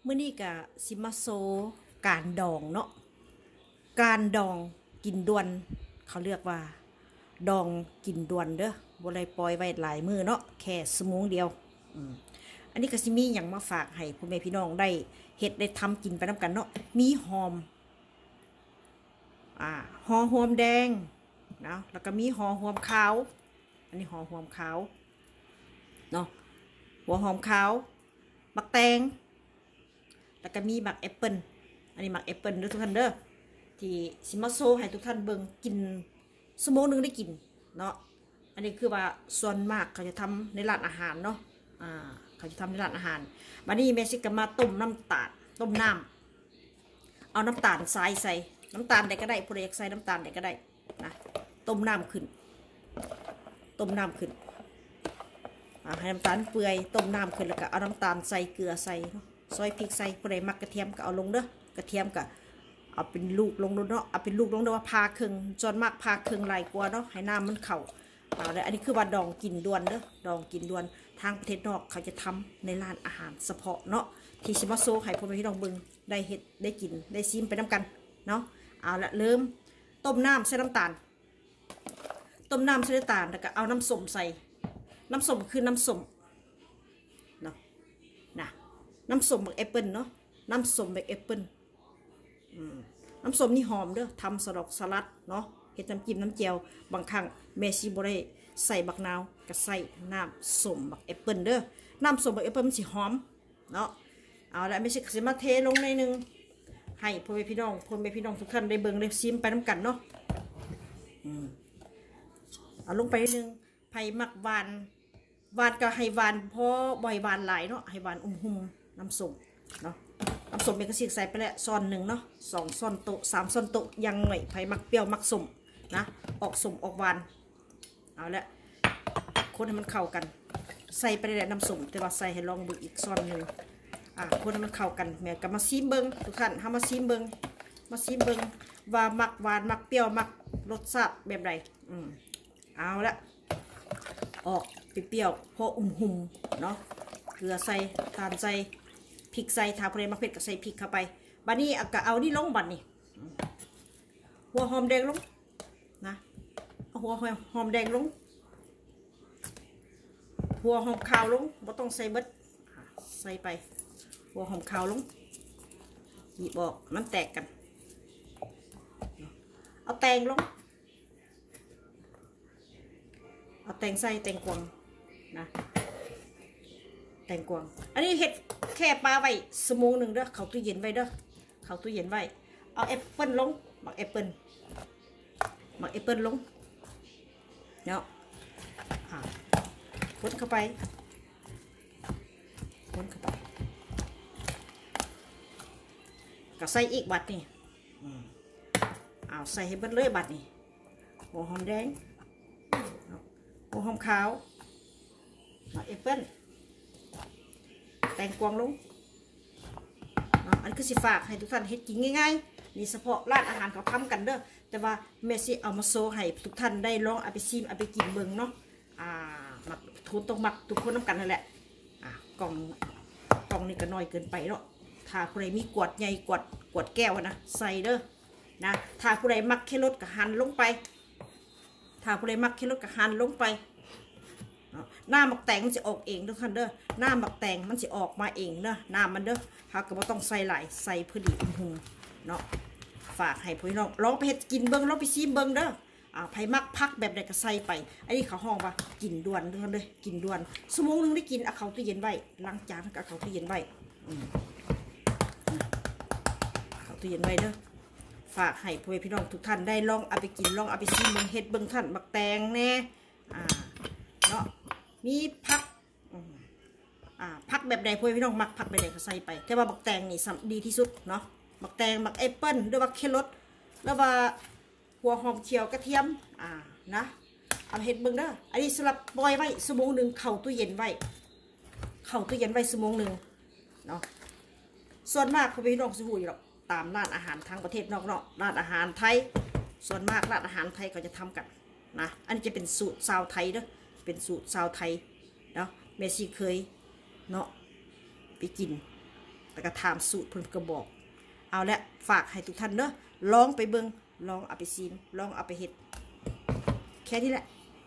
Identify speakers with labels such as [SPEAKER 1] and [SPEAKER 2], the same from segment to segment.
[SPEAKER 1] เมื่อนี้กะซิมาโซการดองเนาะการดองกินด่วนเขาเรียกว่าดองกินด่วนเด้อบ่ได้ปล่อยไว้หลายมื้อเนาะแค่ชั่วโมงเดียวอันนี้ก็สิมีหยังมาฝากให้พ่อแม่พี่น้องได้เฮ็ดได้ทำกินไปนำกันเนาะมีหอมหอมแดงนะแล้วก็มีหอมขาวอันนี้หอมขาวเนาะหัวหอมขาวบักแตงแล้วก็มีบักแอปเปิลอันนี้บักแอปเปิลเด้อทุกท่านเด้อที่ซิมาโซให้ทุกท่านเบิ่งกินชั่วโมงนึงได้กินเนาะอันนี้คือว่าส่วนมากเขาจะทำในร้านอาหารเนาะเขาจะทำในร้านอาหารวันนี้แม่ซิก็มาต้มน้ำตาลต้มน้ำเอาน้ำตาลทรายใส่น้ำตาลใดก็ได้ผู้ใดอยากใส่น้ำตาลใดก็ได้นะต้มน้ำขึ้นให้น้ำตาลเปื่อยต้มน้ำขึ้นแล้วก็เอาน้ำตาลใส่เกลือใส่ซอยพริกใส่ผู้ใดมักกระเทียมก็เอาลงเด้อกระเทียมก็เอาเป็นลูกลงเนาะเอาเป็นลูกลงเด้อว่าพาครึ่งจนมากพาครึ่งหลายกว่าเนาะให้น้ำมันเข้าเอาเลยอันนี้คือว่าดองกินด่วนเด้อดองกินด่วนทางประเทศนอกเขาจะทำในร้านอาหารเฉพาะเนาะที่ซิมาโซให้พ่อแม่พี่น้องเบิ่งได้เฮ็ดได้กินได้ซิมไปน้ำกันเนาะเอาละเริ่มต้มน้ำใส่น้ำตาลแล้วก็เอาน้ำส้มใส่น้ำส้มคือน้ำส้มเนาะนะน้ำส้มแบบแอปเปิลเนาะน้ำส้มแบบแอปเปิลน้ำส้มนี่หอมเด้อทำสลัดเนาะเห็ดน้ำจิ้มน้ำเจียวบางครั้งเมซิบได้ใส่บักนาวก็ใส่น้ำส้มแบบแอปเปิลเด้อน้ำส้มแบบแอปเปิลมันสีหอมเนาะเอาละไม่ใช่สิมาเทลงในนึงให้พ่อแม่พี่น้องทุกท่านได้เบิ่งได้ซิมไปน้ำกันเนาะเอาลงไปนึงไผ่มักหวานก็ให้หวานพอบ่อยหวานหลายเนาะให้หวานหุ่มน้ำส้มเนาะน้ำส้มเมกะซิใส่ไปแล้วซ้อนหนึ่งเนาะ2 ช้อนโต๊ะ3 ช้อนโต๊ะยังหน่อยไผ่มักเปรี้ยวมักส้มนะออกส้มออกหวานเอาละคนให้มันเข้ากันใส่ไปแล้วน้ำส้มแต่ว่าใส่ให้ลองดูอีกซ้อนหนึ่งคนให้มันเข้ากันแม่ก็มาซิมเบิ้งทุกท่านทำมาซิมเบิ้งว่ามักหวานมักเปรี้ยวมักรสชาติแบบใดเอาละออกเปรี้ยวพอหุ่มเนาะเกลือใส่ตาลใส่พริกใส่ทาเพลมักเผ็ดก็ใส่พริกเข้าไปบัดนี้เอานี่ลงบัดนี้หัวหอมแดงลงนะเอาหัวหอมแดงลงหัวหอมขาวลงบ่ต้องใส่เบิดใส่ไปหัวหอมขาวลงหยิบออกมันแตกกันเอาแตงลงเอาแตงใส่แตงกวางนะแตงกวางอันนี้เห็ดแค่ปลาไว้ชั่วโมงหนึ่งเด้อเขาตู้เย็นไว้เด้อเขาตู้เย็นไว้เอาแอปเปิ้ลลงหมักแอปเปิ้ลลงเนาะคนเข้าไปก็ใส่อีกบัดนี่เอาใส่ให้เบิดเลยบัดนี่หัวหอมแดงหัวหอมขาวแอปเปิ้ลแตงกวางลงอันคือสิฝากให้ทุกท่านเฮ็ดกินง่ายๆนี่เฉพาะร้านอาหารเขาทำกันเด้อแต่ว่าแม่สิเอามาโซให้ทุกท่านได้ลองเอาไปชิมเอาไปกินเบิ่งเนาะหมักทุนต้องหมักทุกคนน้ำกันนั่นแหละกล่องนี่ก็น้อยเกินไปเนาะถ้าผู้ใดมีกวดใหญ่กวดแก้วนะใส่เด้อนะถ้าผู้ใดมักแค่รสก็หั่นลงไปหน้าหมักแตงมันจะออกเองทุกท่านเด้อหน้าหมักแตงมันจะออกมาเองเด้อหน้ามันเด้อหากก็บ่ต้องใส่หลายใส่พอดีหุ่มเนาะฝากให้พี่น้องลองไปเฮ็ดกินเบิ่งลองไปชิมเบิ่งเด้อไผมักพักแบบใดก็ใส่ไปอันนี้เขาห้องว่ากินด่วนทุกท่านเด้อกินด่วนชั่วโมงนึงได้กินเอาเข้าตู้เย็นไว้ล้างจานก็เอาเข้าตู้เย็นไว้เข้าตู้เย็นไว้เด้อฝากให้พี่น้องทุกท่านได้ลองเอาไปกินลองเอาไปชิมเบิ่งเฮ็ดเบิ่งท่านมักแตงแน่เนาะมีพักแบบใดพี่น้องมักพักแบบใดก็ใส่ไปแต่ว่าบักแตงนี่ดีที่สุดเนาะบักแตงบักแอปเปิ้ลด้วยบักแครอทแล้วว่าหัวหอมเขียวกระเทียมนะเอาเห็ดเบิ่งเด้ออันนี้สลับปล่อยไว้ชั่วโมงหนึ่งเข้าตู้เย็นไว้ชั่วโมงหนึ่งเนาะส่วนมากพี่น้องสิหูอยู่หรอกตามร้านอาหารทางประเทศนอกเนาะร้านอาหารไทยส่วนมากร้านอาหารไทยเขาจะทำกันนะอันนี้จะเป็นสูตรชาวไทยเด้อเป็นสูตรชาวไทยเนาะเมซี่เคยเนาะไปกินแต่ก็ถามสูตรเพิ่นก็บอกเอาละฝากให้ทุกท่านเด้อลองไปเบิ่งลองเอาไปซีมลองเอาไปเฮ็ดแค่นี้แหละ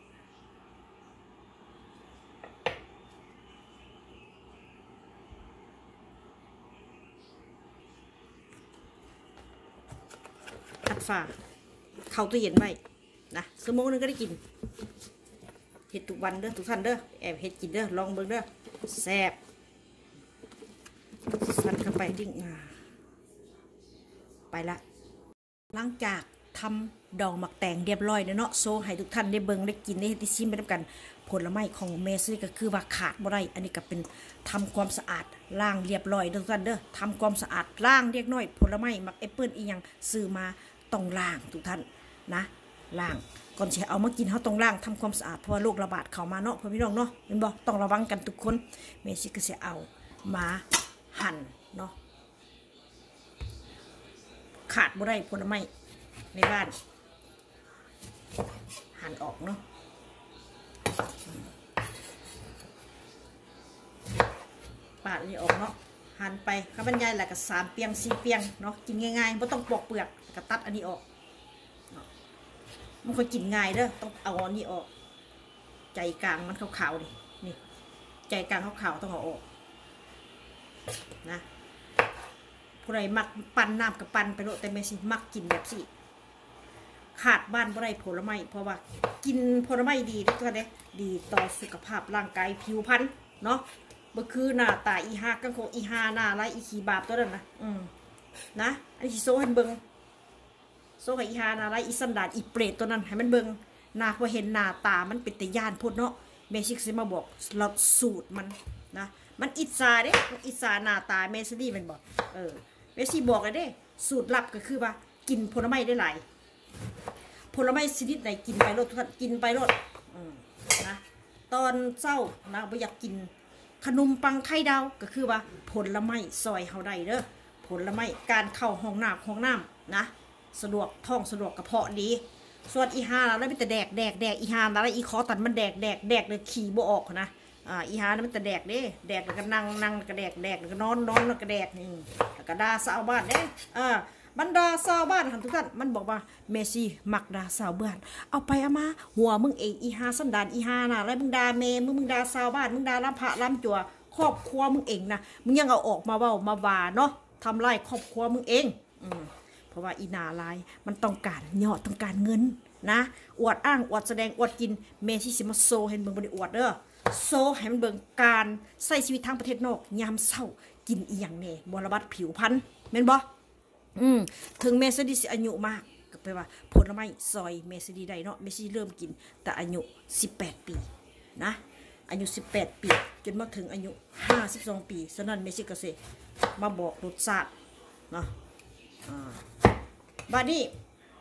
[SPEAKER 1] อัดฝาเข้าตู้เย็นไว้นะชั่วโมงนึงก็ได้กินเฮ็ดทุกวันเด้อทุกท่านเด้อแอบเฮ็ดกินเด้อลองเบิ่งเด้อแซ่บสั่นเข้าไปดิ้งไปละหลังจากทำดองหมักแตงเรียบร้อยเนาะโซให้ทุกท่านได้เบิ่งได้กินได้ที่ชิมไปด้วยกันผลไม้ของเมซี่ก็คือว่าขาดบ่ได้อันนี้ก็เป็นทำความสะอาดล้างเรียบร้อยทุกท่านเด้อทำความสะอาดล้างเรียกน้อยผลไม้หมักแอปเปิ้ลอีหยังซื้อมาต้องล้างทุกท่านนะล้างก่อนจะเอามากินเขาต้องล้างทำความสะอาดเพราะว่าโรคระบาดเข้ามาเนาะพี่น้องเนาะเป็นบอกต้องระวังกันทุกคนเมซี่ก็จะเอามาหั่นเนาะขาดบ่ได้ผลไม้ในบ้านหั่นออกเนาะปาดนี่ออกเนาะหั่นไปข้าวบรรยายแหละก็3 เปียง 4 เปียงเนาะกินง่ายๆไม่ต้องปอกเปลือกก็ตัดอันนี้ออกมันค่อยกินง่ายเด้อต้องเอาอันนี้ออกใจกลางมันขาวๆนี่ใจกลางขาวๆต้องเอาออกนะผู้ใดมักปั่นน้ำกับปั่นไปโลดแต่ไม่สิมักกินแบบสิขาดบ้านผู้ใดผลไม้เพราะว่ากินผลไม้ดีทุกท่านเลยดีต่อสุขภาพร่างกายผิวพรรณเนาะบ่คือหน้าตาอีหากังโคอีหาหน้าไรอีขี้บาปตัวนั้นนะนะอันนี้โซ่ให้เบิ่งโซ่กับอีหาหน้าไรอีสันดานอีเปรตตัวนั้นให้มันเบิ่งหน้าพอเห็นหน้าตามันเป็นแต่ย่านพูดเนาะเมชิกซิมาบอกเราสูตรมันนะมันอิจฉาเด้อิจฉาหน้าตาเมสซี่มันบอกเมสซี่บอกเลยเด้สูตรลับก็คือว่ากินผลไม้ได้หลายผลไม้ชนิดไหนกินไปรดกินไปรดนะตอนเช้านะบ่อยากกินขนมปังไข่ดาวก็คือว่าผลไม้ซอยเฮาได้เด้อผลไม้การเข้าห้องน้ำนะสะดวกท้องสะดวกกระเพาะดีส่วนอีหาแล้วไม่แต่แดกอีหาแล้วอีคอตันมันแดกเลยขี่บ่ออกนะอีหานั้นมันแต่แดกแล้วก็นั่งแล้วก็แดกแล้วก็นอนแล้วก็แดกนี่แล้วก็ด่าชาวบ้านเด้บรรดาชาวบ้านทุกท่านมันบอกว่าเมซี่มักด่าชาวบ้านเอาไปเอามาหัวมึงเองอีหาสันดานอีหาน่ะแล้วมึงด่าเมมึงด่าชาวบ้านมึงด่าล้ำพระล้ำจั่วครอบครัวมึงเองนะมึงยังเอาออกมาเว้ามาว่าเนาะทำลายครอบครัวมึงเองเพราะว่าอีนาลายมันต้องการยอดต้องการเงินนะอวดอ้างอวดแสดงอวดกินเมซี่สิมาโซเห็นเบิ่งบ่ได้อวดเด้อโซให้มันเบิ่งการใช้ชีวิตทางประเทศนอกยามเช้ากินอีหยังแน่บรบัดผิวพรรณแม่นบ่ถึงเมซี่สิอายุมากก็แปลว่าผลไม้ซอยเมซี่ได้เนาะเมซี่เริ่มกินแต่อายุ18 ปีนะอายุ18 ปีจนมาถึงอายุ52 ปีฉะนั้นเมซี่ก็สิมาบอกรสชาติเนาะบัดนี้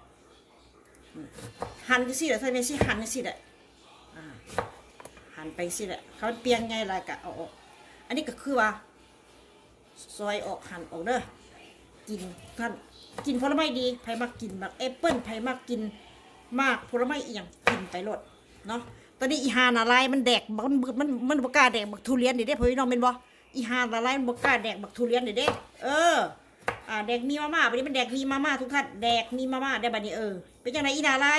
[SPEAKER 1] หั่นจังซี่แหละถ้าเมซี่หั่นจังซี่แหละหั่นไปสิแหละเขาเปียงไงล่ะกะเอาออกอันนี้ก็คือว่าซอยออกหั่นออกเด้อกินท่านกินผลไม้ดีไผมักกินแบบแอปเปิ้ลไผมักกินมากผลไม้อีหยังกินไปโลดเนาะตอนนี้อีหาหน้าลายมันแดกมันบ่กล้าแดกบักทุเรียนนี่เด้พี่น้องแม่นบ่อีหาหน้าลายมันบ่กล้าแดกบักทุเรียนนี่เด้แดกมีมาม่าบัดนี้มันแดกมีมาม่าทุกท่านแดกมีมาม่าได้บัดนี้เป็นจังไดอีหน้าลาย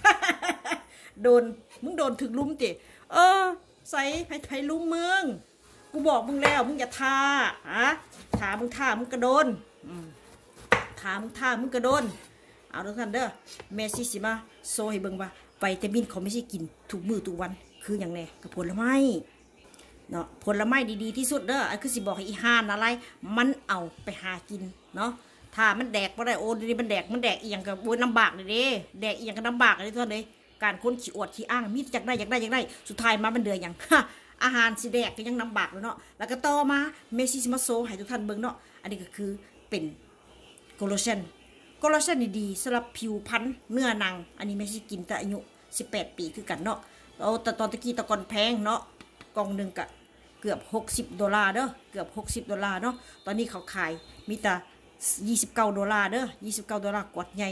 [SPEAKER 1] มึงโดนถึงลุมติใส่ไผลุมมึงกูบอกมึงแล้วมึงอย่าท่าถามึงกระโดนถามึงกระโดนเอาทุกท่านเด้อเมซี่สิมาโซให้เบิ่งว่าวิตามินเขาไม่ใช่กินทุกมื้อทุกวันคืออย่างแน่กับผลไม้เนาะผลไม้ดีๆที่สุดเด้อคือสิบอกให้อีห่านอะไรมันเอาไปหากินเนาะถ้ามันแดกบ่ได้โอ้ดิมันแดกอีหยังก็บ่ลำบากเลยเด้แดกอีหยังก็ลำบากเลยทุกท่านเด้การค้นขี้อวดขี้อ้างมีอยากได้สุดท้ายมามันเดือยอย่างอาหารสิแดกก็ยังลำบากเลยเนาะแล้วก็ต่อมาเมซี่สิมาโซให้ทุกท่านเบิ่งเนาะอันนี้ก็คือเป็นโคลลาเจนดีๆสำหรับผิวพรรณเนื้อหนังอันนี้เมซี่กินแต่อายุ18 ปีคือกันเนาะแต่ตอนตะกี้ตะกอนแพงเนาะกล่องหนึ่งก็เกือบ$60เด้อเกือบ$60เนาะตอนนี้เขาขายมีแต่$29เด้อ$29กวดใหญ่เนาะ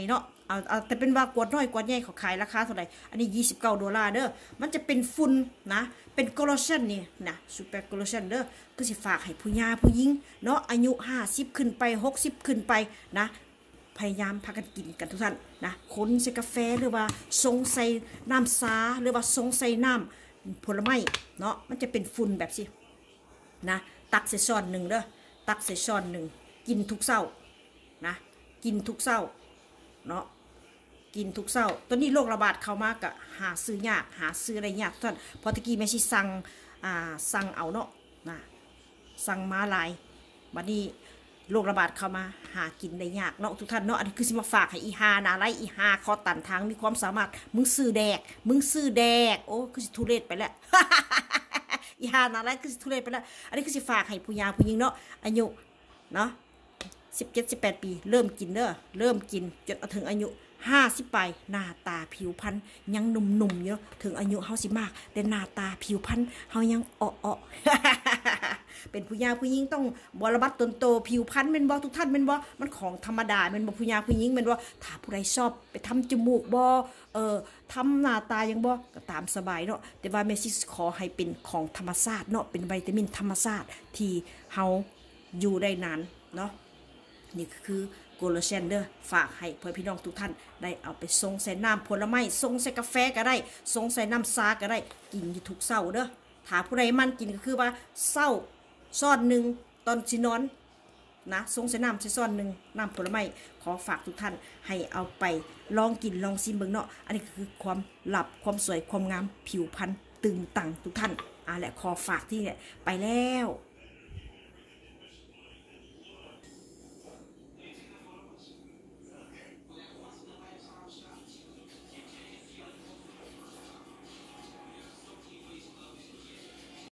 [SPEAKER 1] เอาแต่เป็นว่ากวดน้อยกวดใหญ่เขาขายราคาเท่าไหร่อันนี้$29เด้อมันจะเป็นฝุ่นนะเป็นโคลลาเจนนี่นะซูเปอร์โคลลาเจนเด้อก็สิฝากให้ผู้หญิงผู้หญิงเนาะอายุ50ขึ้นไป60ขึ้นไปนะพยายามพากันกินกันทุกท่านนะคนใส่กาแฟหรือว่าชงใส่น้ำซาหรือว่าชงใส่น้ำผลไม้เนาะมันจะเป็นฝุ่นแบบสินะตักใส่ช้อนหนึ่งเด้อตักใส่ช้อนหนึ่งกินทุกเช้านะกินทุกเช้าเนาะกินทุกเช้าตอนนี้โรคระบาดเข้ามากะหาซื้อยากหาซื้ออะไรยากท่านพอตะกี้แม่ชิสั่งเอาเนาะนะสั่งมาหลายบัดนี้โรคระบาดเข้ามาหากินได้ยากเนาะทุกท่านเนาะอันนี้คือสิมาฝากให้อีฮานาไรอีฮาคอตันทางมีความสามารถมึงซื้อแดกโอ้คือสิทุเรศไปแล้ว อีฮานาไรคือสิทุเรศไปแล้วอันนี้คือสิฝากให้ผู้หญิงเนาะอายุเนาะ17-18ปีเริ่มกินเด้อเริ่มกินจนถึงอายุ50ไปหน้าตาผิวพรรณยังหนุ่มๆอยู่ถึงอายุเฮาสิมากแต่หน้าตาผิวพรรณเฮายังอ้อๆ เป็นผู้หญิงต้องบ่ระบัดตนโตผิวพรรณแม่นบ่ทุกท่านแม่นบ่มันของธรรมดาแม่นบ่ผู้หญิงแม่นบ่ถ้าผู้ใดชอบไปทำจมูกบ่ทำหน้าตายังบ่ก็ตามสบายเนาะแต่ว่าแม่สิขอให้เป็นของธรรมชาติเนาะเป็นวิตามินธรรมชาติที่เฮาอยู่ได้นานเนาะนี่คือโกลาเจนเด้อฝากให้เพื่อนพี่น้องทุกท่านได้เอาไปส่งใส่น้ำผลไม้ส่งใส่กาแฟก็ได้ส่งใส่น้ำซาก็ได้กินอยู่ทุกเช้าเด้อถ้าผู้ใดมันกินก็คือว่าเช้าช้อนหนึ่งตอนสินอนนะส่งใส่น้ำใส่ช้อนหนึ่งน้ำผลไม้ขอฝากทุกท่านให้เอาไปลองกินลองชิมเบิ่งเนาะอันนี้คือความหลับความสวยความงามผิวพรรณตึงตังทุกท่านและขอฝากที่เนี่ยไปแล้ว